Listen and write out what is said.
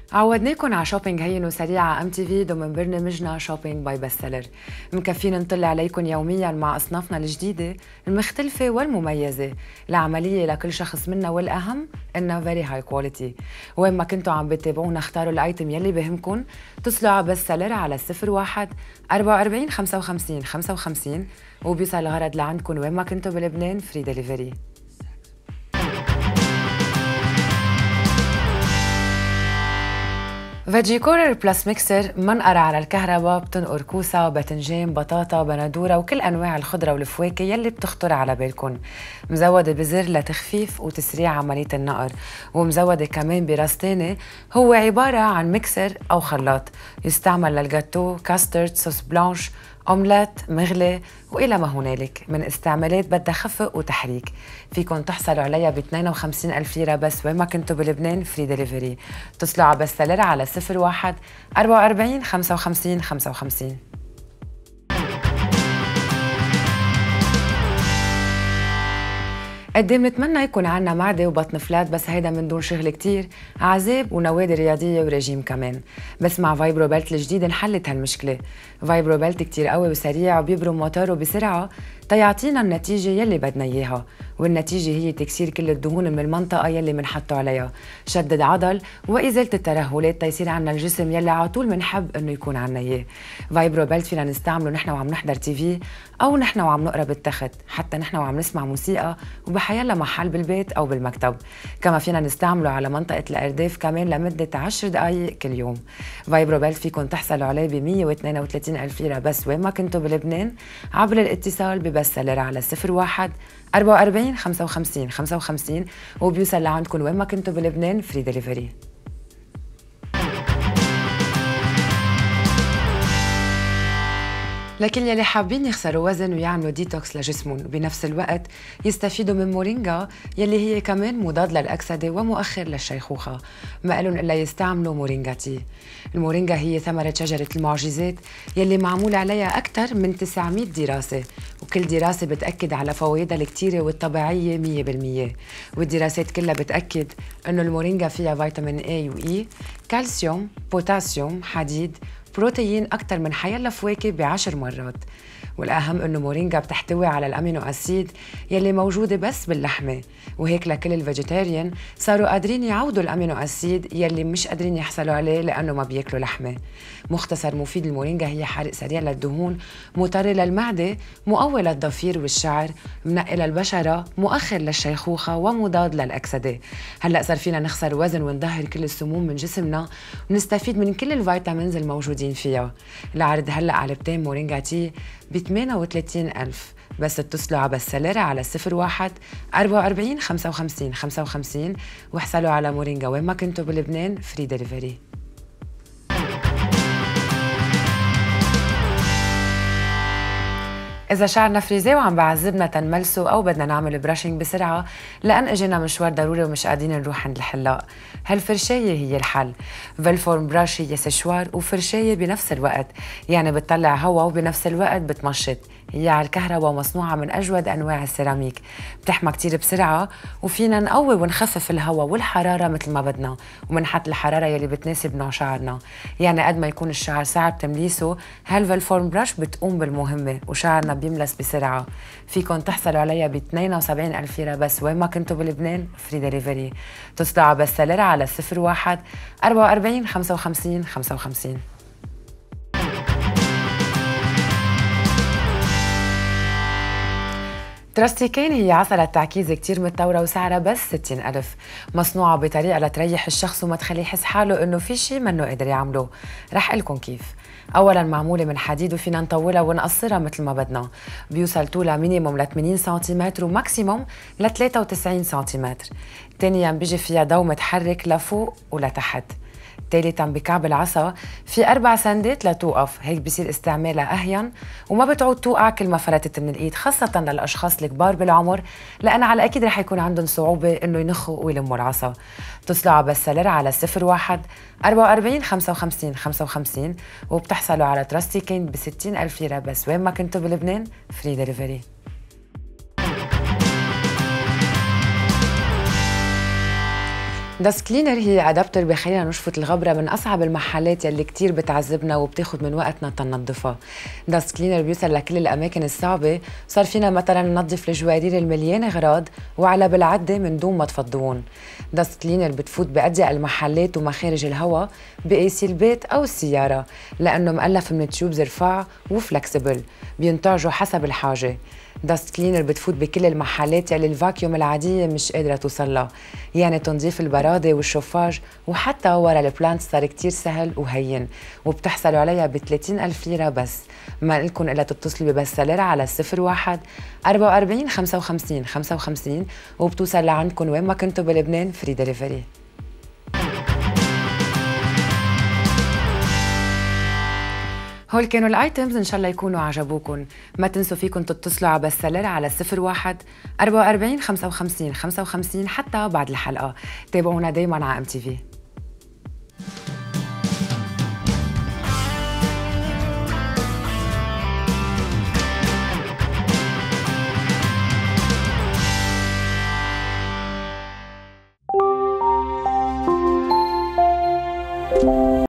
عودناكم على شوبينج هين وسريع على ام تي في ضمن برنامجنا شوبينج باي بست سيلر. مكفينا نطل عليكم يوميا مع اصنافنا الجديده المختلفه والمميزه، العمليه لكل شخص منا والاهم انها فيري هاي كواليتي. وين ما كنتوا عم بتابعونا اختاروا الايتم يلي بهمكم، اتصلوا على بست سيلر على 01 44 55 55 وبيوصل الغرض لعندكم وين ما كنتوا بلبنان، فري دليفري. فيجي كورر بلس ميكسر منقرة على الكهرباء، بتنقر كوسة، باذنجان، بطاطا، بندورة وكل أنواع الخضرة والفواكه يلي بتخطر على بالكم. مزودة بزر لتخفيف وتسريع عملية النقر، ومزودة كمان براس تاني هو عبارة عن ميكسر أو خلاط يستعمل للجاتو، كاسترد، صوص بلانش، أومليت، مغلي وإلى ما هنالك من استعمالات بدها خفق وتحريك. فيكن تحصلوا عليها ب 52,000 ليرة بس وين ما كنتوا بلبنان، فري دليفري. اتصلوا على بست سيلر على 01 44 55 55. قد بنتمنى يكون عنا معدة وبطن فلات، بس هيدا من دون شغل كتير، عذاب ونوادي رياضية ورجيم كمان. بس مع فايبرو بيلت الجديد انحلت هالمشكلة. فايبرو بيلت كتير قوي وسريع وبيبرم موتوره بسرعة تيعطينا النتيجة يلي بدنا إياها، والنتيجة هي تكسير كل الدهون من المنطقة يلي منحطه عليها، شدد عضل وإزالة الترهلات تيصير عنا الجسم يلي على طول منحب إنه يكون عنا إياه. فايبرو بيلت فينا نستعمله نحن وعم نحضر تي في أو نحن وعم نقرا بالتخت، حتى نحن وعم نسمع موسيقى وبحيلا محل بالبيت أو بالمكتب. كما فينا نستعمله على منطقة الأرداف كمان لمدة 10 دقايق كل يوم. فايبرو بيلت فيكن تحصلوا عليه ب 132,000 ليرة بس وين ما كنتوا بلبنان عبر الاتصال ببست سيلر على 01 44 55 55 وبيوصل لعندكم وين ما كنتوا بلبنان، فري دليفري. لكن يلي حابين يخسروا وزن ويعملوا ديتوكس لجسمهم وبنفس الوقت يستفيدوا من مورينجا يلي هي كمان مضاد للأكسدة ومؤخر للشيخوخة، ما قالن إلا يستعملوا مورينجا تي. المورينجا هي ثمرة شجرة المعجزات يلي معمول عليها أكثر من 900 دراسة، وكل دراسة بتأكد على فوائدها الكتيرة والطبيعية 100%. والدراسات كلها بتأكد إنه المورينجا فيها فيتامين A و E، كالسيوم، بوتاسيوم، حديد، بروتين أكثر من حيلا فواكه ب10 مرات. والأهم إنه مورينجا بتحتوي على الأمينو أسيد يلي موجودة بس باللحمة، وهيك لكل الفيجيتيريان صاروا قادرين يعوضوا الأمينو أسيد يلي مش قادرين يحصلوا عليه لأنه ما بياكلوا لحمة. مختصر مفيد المورينجا هي حرق سريع للدهون، مطر للمعدة، مقوي للضفير والشعر، منقي للبشرة، مؤخر للشيخوخة ومضاد للأكسدة. هلأ صار فينا نخسر وزن ونطهر كل السموم من جسمنا ونستفيد من كل الفيتامينز الموجودين فيها. العرض هلأ علبتين مورينجا تي ب 38,000 بس. اتصلوا على بست سيلر على 01 44 55 55 واحصلوا على مورينجا وين ما كنتوا بلبنان، فري دليفري. إذا شعرنا فريزي وعم بعذبنا تنملسه أو بدنا نعمل براشنج بسرعة لأن إجينا مشوار ضروري ومش قادرين نروح عند الحلاق، هالفرشاية هي الحل. فيلفورم براش هي سشوار وفرشاية بنفس الوقت، يعني بتطلع هوا وبنفس الوقت بتمشط. هي على الكهرباء ومصنوعة من أجود أنواع السيراميك، بتحمى كتير بسرعة وفينا نقوي ونخفف الهوا والحرارة مثل ما بدنا، ومنحط الحرارة يلي بتناسب نوع شعرنا. يعني قد ما يكون الشعر صعب تمليسه، هالفيلفورم براش بتقوم بالمهمة وشعرنا بيملس بسرعة. فيكن تحصلوا عليها ب 72,000 ليرة بس وين ما كنتوا بلبنان، فري دليفري. تصلوا على بست سيلر على 01 44 55 55. تراستيكين هي عسلة تعكيز كتير متطورة وسعرها بس 60,000، مصنوعة بطريقة لتريح الشخص وما تخليه يحس حاله إنه في شي منه قادر يعمله. رح قلكن كيف. أولاً معمولة من حديد وفينا نطولها ونقصرها مثل ما بدنا، بيوصل طولها مينيموم ل 80 سنتيمتر وماكسيموم ل 93 سنتيمتر. ثانياً بيجي فيها ضو متحرك لفوق ولتحت. ثالثاً بكعب العصا في 4 سندات لتوقف، هيك بصير استعمالها أهين وما بتعود توقع كل ما فلتت من الإيد، خاصة للأشخاص الكبار بالعمر لأن على أكيد رح يكون عندهم صعوبة إنه ينخوا ويلموا العصا. اتصلوا على بست سيلر على 01 44 55 55 وبتحصلوا على تراستيكين ب 60,000 ليرة بس وين ما كنتوا بلبنان، فري دليفري. داست كلينر هي ادابتر بخلينا نشفط الغبرة من أصعب المحلات يلي كتير بتعذبنا وبتاخد من وقتنا تنظفها. داست كلينر بيوصل لكل الأماكن الصعبة، صار فينا مثلا ننظف الجوارير المليانة غراض وعلى بالعدة من دون ما تفضوهم. داست كلينر بتفوت بأضيق المحلات ومخارج الهواء بقاسي البيت أو السيارة، لأنه مؤلف من تيوبز رفاع وفلكسبل بينتعجوا حسب الحاجة. داست كلينر بتفوت بكل المحلات يلي الفاكيوم العادية مش قادرة توصلها، يعني تنظيف البرادة والشوفاج وحتى ورا البلانت صار كتير سهل وهين، وبتحصلوا عليها ب 30,000 ليرة بس. ما لكم إلا تتصلوا ببستلر على 01 44 55 55 وبتوصل لعندكم وين ما كنتوا بلبنان فري دليفري. هول كانوا الايتمز، ان شاء الله يكونوا عجبوكم. ما تنسوا فيكم تتصلوا على بستلر على 01 44 55 55 حتى بعد الحلقة. تابعونا دايما على MTV.